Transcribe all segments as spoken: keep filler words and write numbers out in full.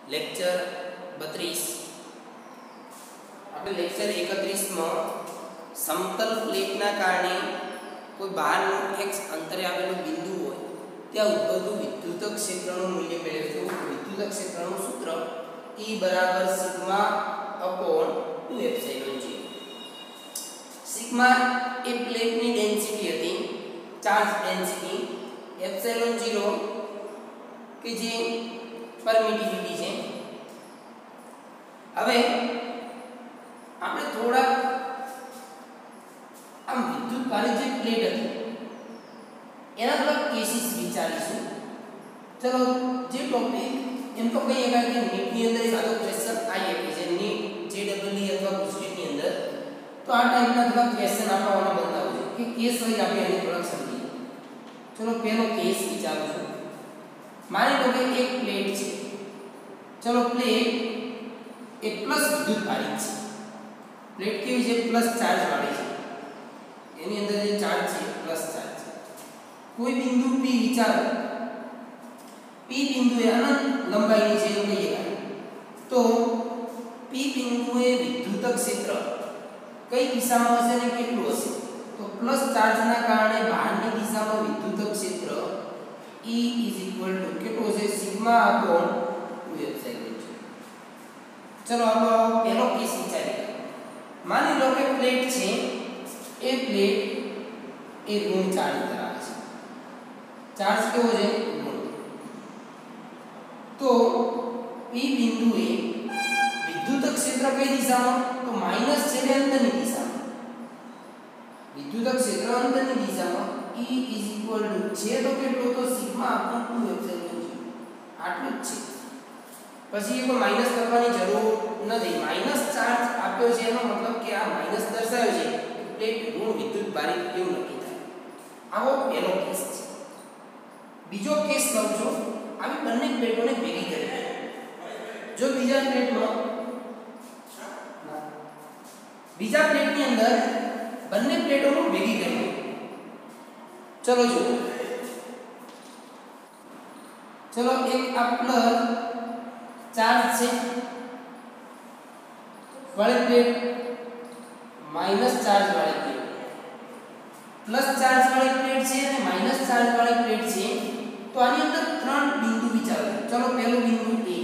Lecture બત્રીસ આપણે lecture એકત્રીસ માં સમતલ પ્લેટના કારણે કોઈ બહારનું x અંતરે આવેલું બિંદુ હોય ત્યાં ઉદ્ભવતું વિદ્યુત ક્ષેત્રનું મૂલ્ય મેળવ્યું. વિદ્યુત ક્ષેત્રનું સૂત્ર E બરાબર sigma upon two epsilon zero. Sigma એ પ્લેટની ડેન્સિટી હતી, ચાર્જ ડેન્સિટી. એપ્સિલોન ઝીરો કે જે પરમિટિવિટી છે. હવે આપણે થોડા આમ વિદ્યુત ભારિત જે પ્લેટ હતી એના થોડા કેસીસ વિચારીશું. ચલો, જે ટોપિક એમ તો કહીએ કે નીટની અંદર એક આદો ક્વેશ્ચન આવી શકે છે, નીટ જેડબલઈ અથવા ગુજકેટની અંદર. તો આ ટાઈપના થોડા ક્વેશ્ચન આપવાના બનતા હોય છે કે કેસ વાઇઝ આપણે એને થોડા સમજીએ. ચલો, પહેલો કેસ વિચારું છું. માની લો કે એક પ્લેટ છે. ચલો, પ્લેટ એ પ્લસ વિદ્યુત ભારિત છે. પ્લેટ કેવી છે? પ્લસ ચાર્જ વાળી છે. એની અંદર જે ચાર્જ છે પ્લસ ચાર્જ છે. કોઈ બિંદુ P વિચારો. P બિંદુ એ અનંત લંબાઈની છે એવું કહીએ. તો P બિંદુએ વિદ્યુત ક્ષેત્ર કઈ દિશામાં હશે ને કેટલું હશે? તો પ્લસ ચાર્જના કારણે બહારની દિશામાં વિદ્યુત ક્ષેત્ર E = કેટલું હશે? Sigma upon two epsilon zero. ચલો, હવે પહેલો કેસ વિચારીએ. માની લો કે પ્લેટ છે, એ પ્લેટ એ ઋણ ચાર્જ ધરાવે છે. ચાર્જ કેવો છે? ઋણ. તો P બિંદુએ વિદ્યુત ક્ષેત્ર કઈ દિશામાં? તો માઈનસ છે ને અંદરની દિશામાં. વિદ્યુત ક્ષેત્ર અંદરની દિશામાં. E = છે તો કેટલો? તો sigma upon two epsilon zero. આટલું જ છે. પછી એ કોઈ માઈનસ કરવાની જરૂર નથી. માઈનસ ચાર્જ આપ્યો છે એનો મતલબ કે આ માઈનસ દર્શાવ્યો છે પ્લેટ ઋણ વિદ્યુત ભારિત એવું નક્કી થાય. આવો પહેલો કેસ છે. બીજો કેસ લઉં છું. આવી બંને પ્લેટોને ભેગી કરી. જો બીજા પ્લેટમાં બીજા પ્લેટની અંદર બંને પ્લેટોને ભેગી કરી. ચલો જો. ચલો, એક આ પ્લસ ચાર્જ છે વાળી પ્લેટ, માઈનસ ચાર્જ વાળી પ્લેટ. પ્લસ ચાર્જ વાળી પ્લેટ છે અને માઈનસ ચાર્જ વાળી પ્લેટ છે. તો આની અંદર ત્રણ બિંદુ વિચારો. ચલો, પહેલું બિંદુ A,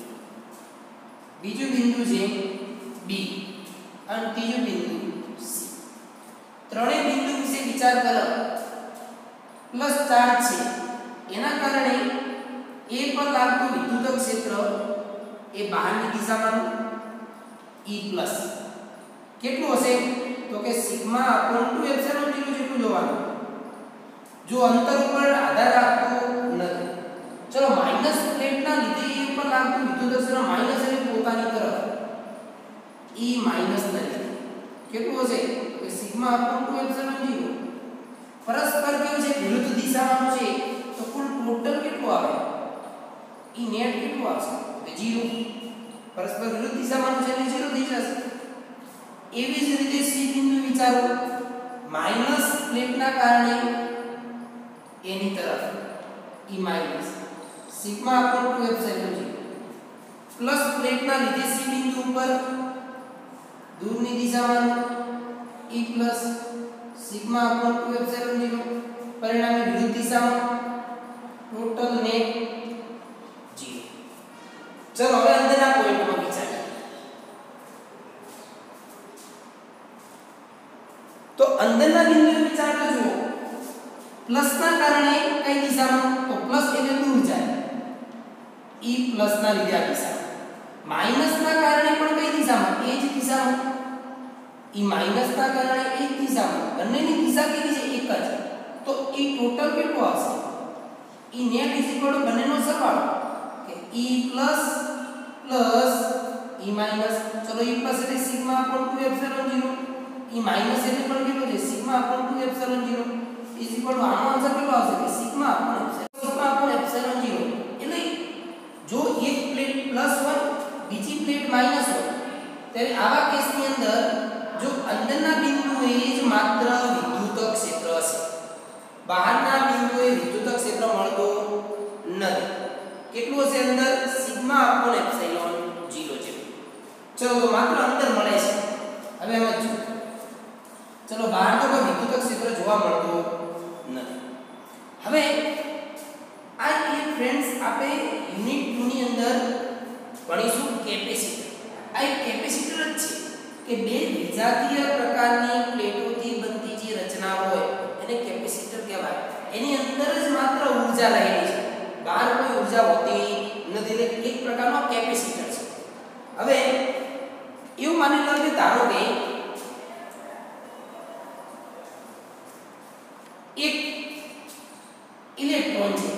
બીજું બિંદુ છે B અને ત્રીજું બિંદુ C. ત્રણેય બિંદુ વિશે વિચાર કરો. પ્લસ ચાર્જ છે એના કારણે A પર લાગતું વિદ્યુત ક્ષેત્ર એ બહારની દિશામાં E પ્લસ કેટલું હશે? તો કે sigma upon two epsilon zero જેટલું જોવાનું. જો અંતર ઉપર આધાર રાખતો નથી. ચલો, માઈનસ પ્લેટના લીધે E ઉપર લાગતું વિદ્યુત ક્ષેત્ર માઈનસ એટલે પોતાની તરફ E માઈનસ નથી. કેટલું હશે? તો sigma upon two epsilon zero. પરસ્પર કેવું છે? વિરુદ્ધ દિશામાં છે. તો કુલ ટોટલ કેટલું આવે? E નેટ કેટલું આવશે? ઝીરો. પરસ્પર વિરુદ્ધ દિશામાં છે એટલે ઝીરો થઈ જશે. એવી જ રીતે C બિંદુ વિચારો. માઈનસ પ્લેટના કારણે એની તરફ E minus sigma upon two epsilon zero. Plus પ્લેટના લીધે C બિંદુ ઉપર દૂરની દિશામાં E plus sigma upon two epsilon zero. પરિણામે વિરુદ્ધ દિશામાં ટોટલ નેટ ઝીરો. ચલો, હવે અંદરના પોઈન્ટમાં વિચારીએ. તો અંદરના બિંદુ વિચારતો જુઓ. પ્લસના કારણે કઈ દિશામાં? તો પ્લસ એટલે દૂર જાય. E પ્લસના લીધે આ દિશામાં. માઈનસના કારણે પણ કઈ દિશામાં? એ જ દિશામાં. E માઈનસના કારણે એ જ દિશામાં. બંનેની દિશા કેવી છે? એક જ. તો E ટોટલ કેટલું આવશે? E નેટ ઇક્વલ ટુ બંનેનો સરવાળો કે E plus plus E minus. ચલો, E પ્લસ એટલે sigma upon two epsilon zero. E minus એટલે પણ કેટલું છે? Sigma upon two epsilon zero is equal to આનો આન્સર કેટલો આવશે? કે sigma upon epsilon sigma upon epsilon zero. એટલે જો એક પ્લેટ પ્લસ હોય, બીજી પ્લેટ માઈનસ હોય, ત્યારે આવા કેસની અંદર જો અંદરના બિંદુએ જ માત્ર વિદ્યુત ક્ષેત્ર હશે, બહારના બિંદુએ વિદ્યુત ક્ષેત્ર મળતો નથી. કેટલું હશે અંદર? Sigma sigma upon epsilon zero છે. ચલો તો માત્ર અંદર મળે છે. હવે એમ જ ચલો બહાર તો કોઈ વિદ્યુત ક્ષેત્ર જોવા મળતું નથી. હવે આ એ ફ્રેન્ડ્સ આપણે યુનિટ ટુ ની અંદર ભણીશું કેપેસિટર. આ એક કેપેસિટર જ છે કે બે વિજાતીય પ્રકારની પ્લેટોથી બનતી જે રચના હોય એને કેપેસિટર કહેવાય. એની અંદર જ માત્ર ઊર્જા રહેલી છે, બહાર કોઈ ઊર્જા હોતી નથી. એટલે એક પ્રકારનો કેપેસિટર છે. હવે એવું માની લો કે ધારો કે એક ઇલેક્ટ્રોન છે,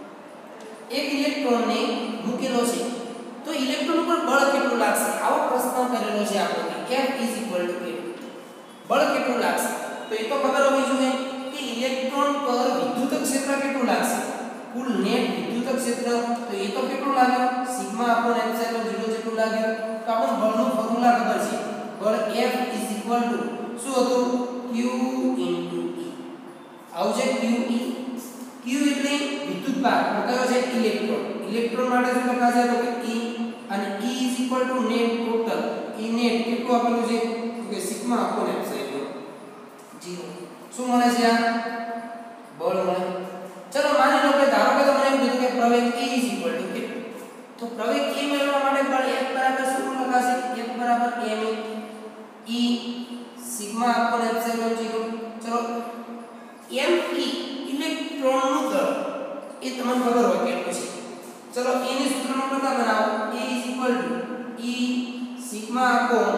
એક ઇલેક્ટ્રોનને મૂકેલો છે તો ઇલેક્ટ્રોન પર બળ કેટલું લાગશે આવો પ્રશ્ન કરેલો છે આપણે કે F K ટુ બળ કેટલું લાગશે. તો એ તો ખબર હોવી જોઈએ કે ઇલેક્ટ્રોન પર વિદ્યુત ક્ષેત્ર કેટલું લાગશે, કુલ નેટ વિદ્યુત ક્ષેત્ર. તો એ તો કેટલું લાગ્યું સિગ્મા અપોન એપ્સિલોન ઝીરો જેટલું લાગ્યું. તો આપણને બળનું ફોર્મ્યુલા ખબર છે. બળ F શું હતું Q E આવું છે Q E. Q એટલે વિદ્યુત ભાર કયો છે ઇલેક્ટ્રોન. ઇલેક્ટ્રોન માટે શું લખાશે તો કે E અને E net total. E net કેટલું આપેલું છે તો કે સિગ્મા અપોન એપ્સિલોન ઝીરો. શું મળે છે આ બળ મળે. ચલો માની લો કે ધારો કે તમને એવું કીધું કે પ્રવેગ E કેટલું, તો પ્રવેગ E મેળવવા માટે બળ F બરાબર શું લખાશે F બરાબર m E sigma upon epsilon zero. ચલો m E ઇલેક્ટ્રોનનું દળ એ તમને ખબર હોય કેટલું છે. ચલો a ની સૂત્રનો પ્રકાર બનાવો. a E sigma upon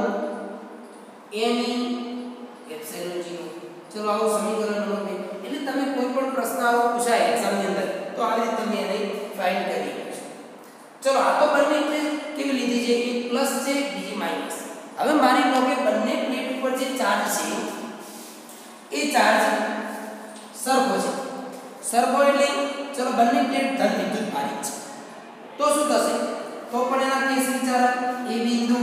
m E epsilon zero. ચલો આવું સમીકરણ નંબર બે. એટલે તમે કોઈ પણ પ્રશ્ન આવો પૂછાય એક્ઝામ ની અંદર તો આવી રીતે તમે એને ફાઇન્ડ કરી શકો. ચલો આ તો બંને કેવી લીધી છે એક પ્લસ છે બીજી માઈનસ. હવે માની લો કે બંને પ્લેટ ઉપર જે ચાર્જ છે એ ચાર્જ સરખો છે. સરખો એટલે ચલો બંને પ્લેટ ધન વિદ્યુત ભારિત છે. તો શું થશે તો પણ એના કેસ વિચારો A બિંદુ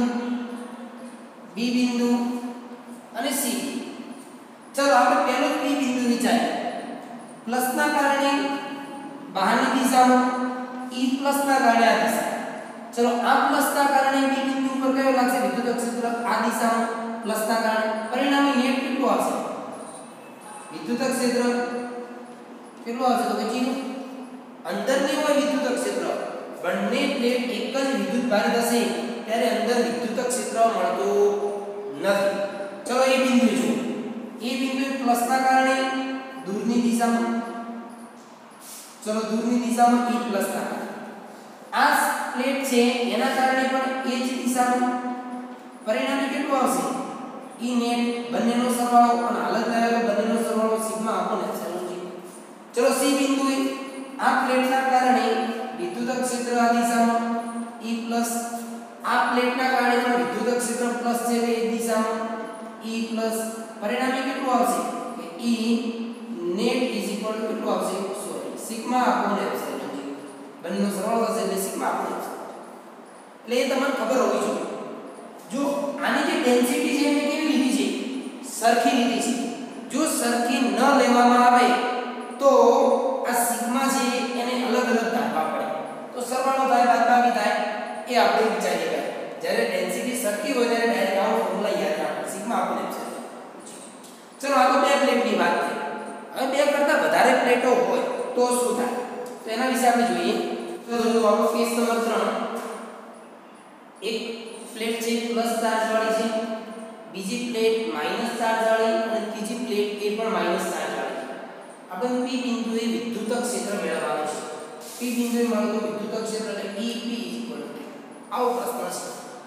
B બિંદુ અને C. ચલો આપણે પહેલો P બિંદુ વિચારીએ. પ્લસના કારણે બહારની દિશામાં E પ્લસના કારણે આ દિશા. ચલો આ પ્લસના કારણે B બિંદુ ઉપર કયો લાગશે વિદ્યુત ક્ષેત્ર આ દિશામાં પ્લસના કારણે. પરિણામી નેટ કેટલું આવશે વિદ્યુત ક્ષેત્ર કેટલું આવશે તો કે ઝીરો. અંદરની હોય વિદ્યુત ક્ષેત્ર બંને પ્લેટ એક જ વિદ્યુત ભારિત હશે ત્યારે અંદર વિદ્યુત ક્ષેત્ર મળતું નથી. ચલો એ બિંદુ જો એ બિંદુ પ્લસના કારણે દૂરની દિશામાં ચલો દૂરની દિશામાં E પ્લસના કારણે આ પ્લેટ છે એના કારણે પણ એ જ દિશામાં પરિણામી કેટલું આવશે E નેટ બંનેનો સરવાળો અને હાલત થયેલો બંનેનો સરવાળો સિગ્મા અપોન એપ્સિલોન ઝીરો. ચલો C બિંદુએ આ પ્લેટના કારણે વિદ્યુત ક્ષેત્ર આ દિશામાં E પ્લસ આ પ્લેટના કારણે પણ વિદ્યુત ક્ષેત્ર પ્લસ છે એ દિશામાં E પ્લસ. પરિણામી કેટલું આવશે કે E નેટ કેટલું આવશે sorry sigma upon epsilon zero. બંનેનો સરવાળો થશે એટલે સિગ્મા અપોન એપ્સિલોન. એટલે એ તમને ખબર હોવી જોઈએ. જો આની જે ડેન્સિટી છે એને કેવી લીધી છે સરખી લીધી છે. જો સરખી ન લેવામાં આવે તો આ સિગ્મા છે એને અલગ અલગ ધારવા પડે તો સરવાળો થાય બાદબાકી થાય એ આપણે વિચારીએ ગયા. જ્યારે ડેન્સિટી સરખી હોય ત્યારે ડાયરેક્ટ આવો ફોર્મ્યુલા યાદ રાખો સિગ્મા અપોન એપ્સિલોન. ચલો આ તો બે પ્લેટની વાત થઈ. હવે બે કરતા વધારે પ્લેટો હોય તો શું થાય તો એના વિશે આપણે જોઈએ. તો જો આપણો કેસ નંબર ત્રણ એક પ્લેટ છે પ્લસ ચાર્જ વાળી છે, બીજી પ્લેટ માઈનસ ચાર્જ વાળી અને ત્રીજી પ્લેટ એ પણ માઈનસ ચાર્જ વાળી છે. આપણે P બિંદુએ વિદ્યુત ક્ષેત્ર મેળવવાનું છે. P બિંદુએ મળતું વિદ્યુત ક્ષેત્ર એટલે E P આવો પ્રશ્ન છે.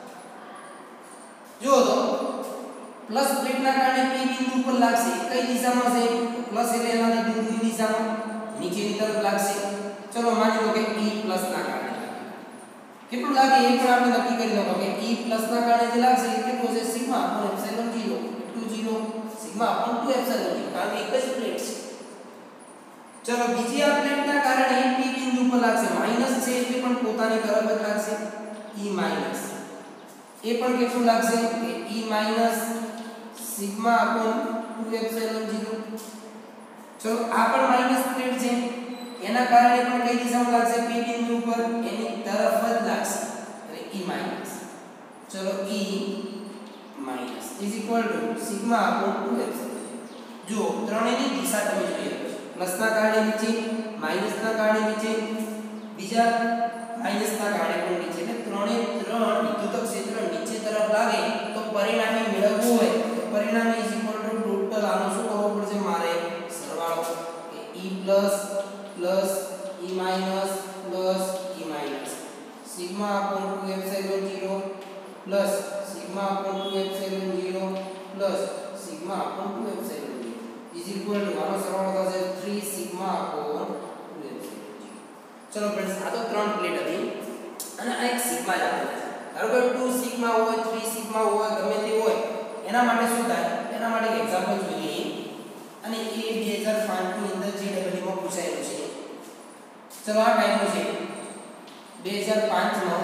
જો તો પ્લસ પ્લેટના કારણે P બિંદુ ઉપર લાગશે કઈ દિશામાં છે પ્લસ એટલે એના બિંદુની દિશામાં નીચેની તરફ લાગશે. ચલો માની લો કે E પ્લસ ના કારણે કેટલું લાગે એ પણ આપણે નક્કી કરી લો કે E પ્લસ ના કારણે જે લાગશે એ કેટલું છે સિગ્મા અપોન એપ્સિલોન ઝીરો. કેટલું zero sigma upon two epsilon zero કારણ કે એક જ પ્લેટ છે. ચલો બીજી આ પ્લેટના કારણે P બિંદુ પર લાગશે માઈનસ છે એટલે પણ પોતાની તરફ જ લાગશે E માઈનસ. એ પણ કેટલું લાગશે કે E minus sigma upon two epsilon zero. ચલો આ પણ માઈનસ પ્લેટ છે એના કારણે પણ કઈ દિશામાં લાગશે P બિંદુ પર એની તરફ જ લાગશે चलो e minus is equal to sigma upon two epsilon जो ત્રણેયની દિશા તમે જોઈએ પ્લસ ના કારણે નીચે માઈનસ ના કારણે નીચે બીજા માઈનસ ના કારણે પણ નીચે એટલે ત્રણે ત્રણ વિદ્યુત ક્ષેત્ર નીચે તરફ લાગે તો પરિણામી મેળવવું હોય તો પરિણામી ઇઝ ઇક્વલ ટુ ટોટલ આનો શું કરવો પડશે મારે સરવાળો કે e plus plus e minus plus e minus sigma upon two epsilon zero plus sigma upon two epsilon zero plus sigma upon two epsilon zero is equal to આનો સરવાળો થશે three sigma upon two epsilon zero. ચલો friends આ તો ત્રણ plate હતી અને આ એક સિગ્મા જ આપેલા છે. ધારો કે ટુ સિગ્મા હોય થ્રી સિગ્મા હોય ગમે તે હોય એના માટે શું થાય એના માટે એક એક્ઝામ્પલ જોઈએ અને એ બે હજાર પાંચ ની અંદર જે ડબલ્યુ માં પૂછાયેલું છે. ચલો આ ટાઈપનું છે બે હજાર પાંચ માં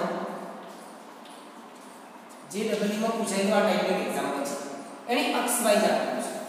જે ડબલ્યુ માં પૂછાયેલું આ ટાઈપનું એક્ઝામ્પલ છે. એની અક્ષ વાઇઝ આપેલું છે.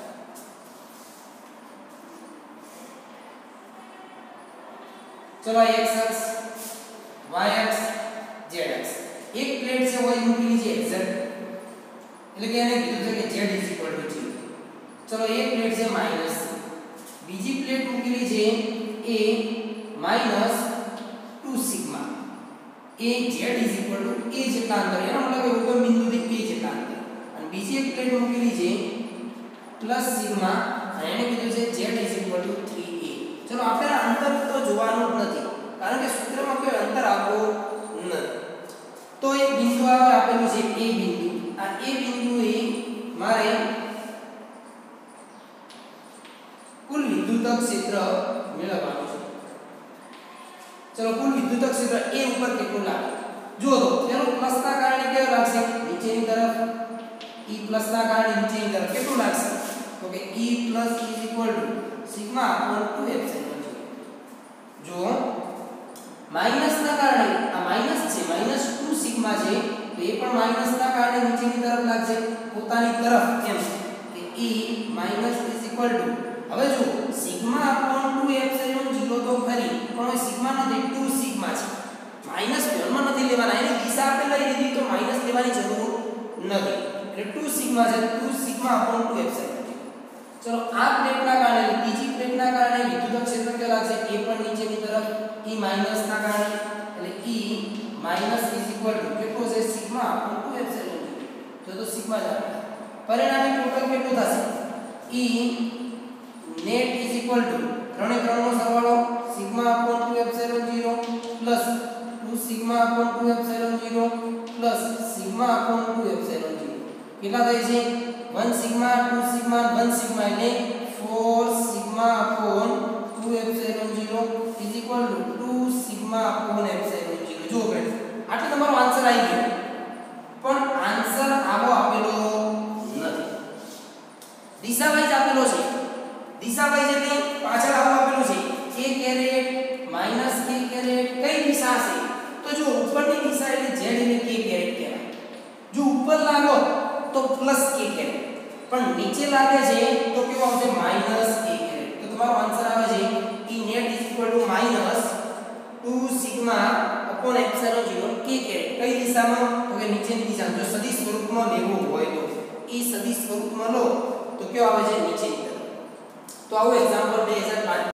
ચલો x અક્ષ y અક્ષ z અક્ષ એક પ્લેટ છે હોય મૂકેલી છે z એટલે કે એને કીધું છે કે z is equal to zero. ચલો એક પ્લેટ છે માઈનસ બીજી પ્લેટ મૂકેલી છે a minus two sigma a z is equal to a જેટલા અંતર એનો મતલબ કે ઉગમ બિંદુથી a જેટલા અંતર અને બીજી એક પ્લેટ મૂકેલી છે પ્લસ સિગ્મા અને એને કીધું છે z is equal to three a. ચલો આપણે અંતર તો જોવાનું જ નથી કારણ કે સૂત્રમાં કોઈ અંતર આપવું નથી. તો એક બિંદુ આવે આપેલું છે a બિંદુ આ a બિંદુએ મારે કુલ વિદ્યુત ક્ષેત્ર મેળવવાનું છે. ચલો કુલ વિદ્યુત ક્ષેત્ર a ઉપર કેટલું લાગે જો તો તેનો પ્લસ ના કારણે કેવું લાગશે નીચેની તરફ e પ્લસ ના કારણે નીચેની તરફ કેટલું લાગશે તો કે e plus is equal to sigma upon two epsilon zero. જો માઈનસ ના કારણે આ માઈનસ છે માઈનસ ટુ સિગ્મા છે તો એ પણ માઈનસ ના કારણે નીચેની તરફ લાગશે પોતાની તરફ કેમ કે e minus is equal to હવે જો sigma upon two epsilon zero તો ખરી પણ હવે સિગ્મા નથી ટુ સિગ્મા છે માઈનસ ધ્યાનમાં નથી લેવાના એની દિશા આપણે લઈ લીધી તો માઈનસ લેવાની જરૂર નથી એટલે ટુ સિગ્મા છે two sigma upon two epsilon. ચલો આ પ્લેટના કારણે બીજી પ્લેટના કારણે વિદ્યુત ક્ષેત્ર કેટલું લાગશે એ પણ નીચેની તરફ e માઈનસ ના કારણે એટલે e minus is equal to કેટલું છે સિગ્મા અપોન ટુ એપ્સિલોન તો તો સિગ્મા જ આવે પરિણામી ટોટલ કેટલું થશે e net is equal to ત્રણે ત્રણનો સરવાળો sigma upon two epsilon zero plus two sigma upon two epsilon zero plus sigma upon two epsilon zero કેટલા થાય છે one sigma two sigma one sigma એટલે four sigma upon two epsilon zero is equal to two sigma upon epsilon zero. જો friends આટલો તમારો answer આવી ગયો પણ આન્સર આવો આપેલો નથી દિશા વાઇઝ આપેલો છે. દિશા વાઇઝ એટલે પાછળ આવો આપેલું છે a caret minus k caret કઈ દિશા છે તો જો ઉપરની દિશા એટલે z એટલે k કેરેટ કહેવાય. જો ઉપર લાગો તો પ્લસ k કેરેટ પણ નીચે લાગે છે તો કેવો આવશે માઈનસ k કેરેટ. તો તમારો આન્સર આવે છે e net is equal to minus two sigma upon epsilon zero k caret કઈ દિશામાં તો કે નીચેની દિશામાં. જો સદિશ સ્વરૂપમાં લેવું હોય તો e સદિશ સ્વરૂપમાં લો તો કેવો આવે છે નીચેની તરફ. તો આવું એક્ઝામ્પલ બે હજાર પાંચ